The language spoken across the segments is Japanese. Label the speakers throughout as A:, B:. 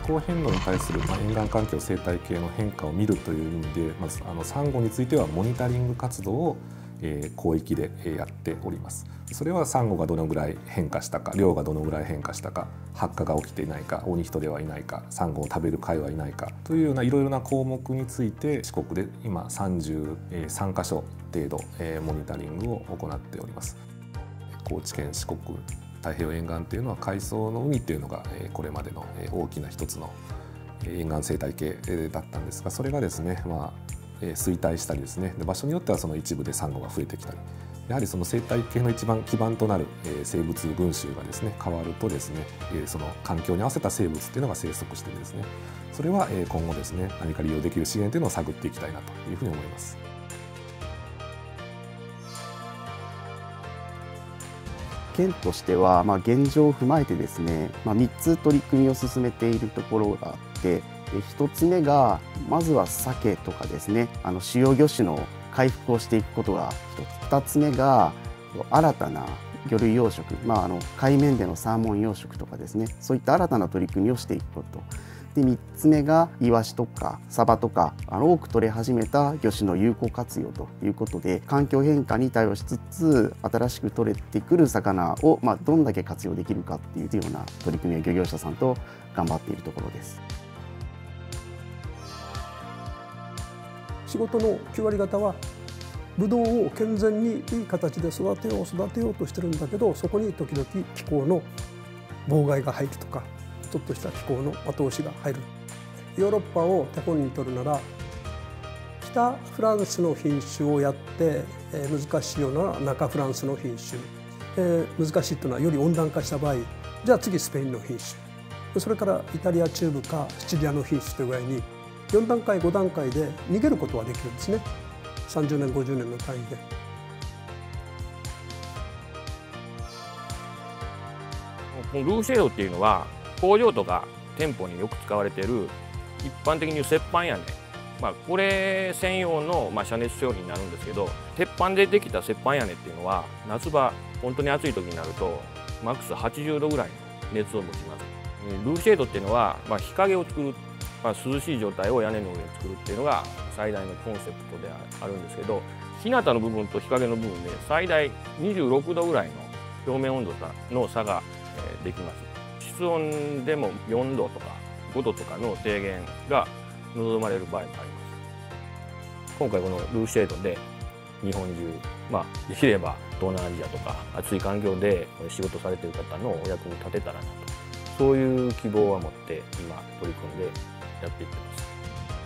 A: 候変動に対する、沿岸環境生態系の変化を見るという意味で、まずサンゴについてはモニタリング活動を広域でやっております。それはサンゴがどのぐらい変化したか、量がどのぐらい変化したか、発火が起きていないか、オニヒトデはいないか、サンゴを食べる貝はいないかというようないろいろな項目について四国で今33カ所程度モニタリングを行っております。高知県四国太平洋沿岸というのは海藻の海というのがこれまでの大きな一つの沿岸生態系だったんですが、それがですね、衰退したりですね、場所によってはその一部でサンゴが増えてきたり、やはりその生態系の一番基盤となる生物群衆がですね変わるとですね、その環境に合わせた生物っていうのが生息してですね、それは今後ですね何か利用できる資源というのを探っていきたいなというふうに思います。
B: 県としては、現状を踏まえてですね、3つ取り組みを進めているところがあって、1つ目がまずは鮭とかですね、主要魚種の回復をしていくことが1つ、2つ目が新たな魚類養殖、海面でのサーモン養殖とかですね、そういった新たな取り組みをしていくことで、3つ目がイワシとかサバとか多く取れ始めた魚種の有効活用ということで、環境変化に対応しつつ新しく取れてくる魚をどんだけ活用できるかっていうような取り組みを漁業者さんと頑張っているところです。
C: 仕事の9割方はブドウを健全にいい形で育てようとしてるんだけど、そこに時々気候の妨害が入るとか、ちょっとした気候の後押しが入る。ヨーロッパを手本に取るなら、北フランスの品種をやって難しいような中フランスの品種、難しいというのはより温暖化した場合、じゃあ次スペインの品種、それからイタリア中部かシチリアの品種という具合に4段階5段階で逃げることはできるんですね。30年50年の単位で。
D: このルーシェードっていうのは工場とか店舗によく使われている一般的に言う鉄板屋根、これ専用の遮熱商品になるんですけど、鉄板でできた鉄板屋根っていうのは夏場本当に暑い時になるとマックス80度ぐらいの熱を持ちます。ルーシェードっていうのは日陰を作る、涼しい状態を屋根の上に作るっていうのが最大のコンセプトであるんですけど、日向の部分と日陰の部分で最大26度ぐらいの表面温度の差ができます。室温でも4度とか5度とかの低減が望まれる場合もあります。今回このルーシェードで日本中、できれば東南アジアとか暑い環境で仕事されている方のお役に立てたらなと、そういう希望は持って今取り組んでやっていってます。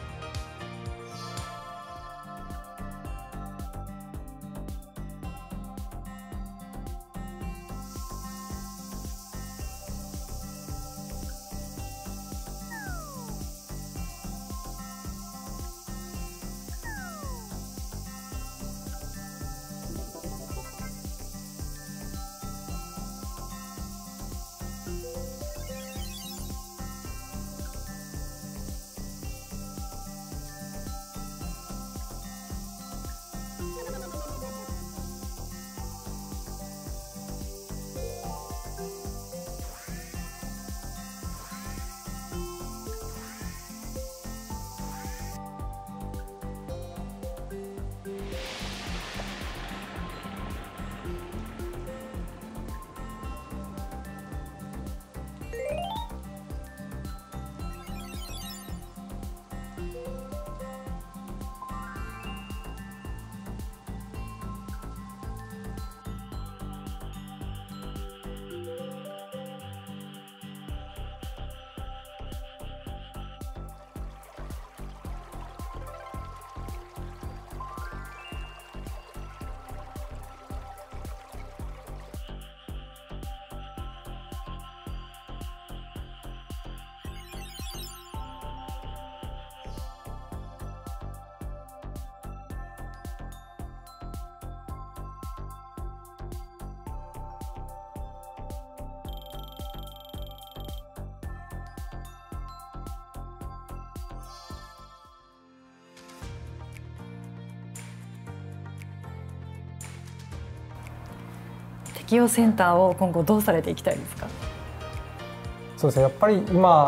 E: 適用センターを今後どうされていきたいですか？
F: そうですね、やっぱり今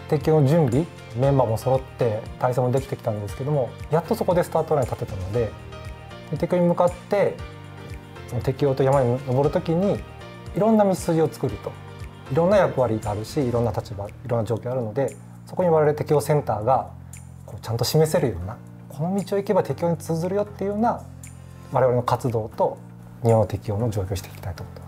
E: 適応の準備メンバーも揃って体制もできてきたんですけども、やっとそこでスタートラインに立てたので、適応に向かってその適応と山に登る時にいろんな道筋を作ると、いろんな役割があるし、いろんな立場、いろんな状況があるので、そこに我々適応センターがこうちゃんと示せるような、この道を行けば適応に通ずるよっていうような我々の活動と日本の適応の状況をしていきたいと思ってます。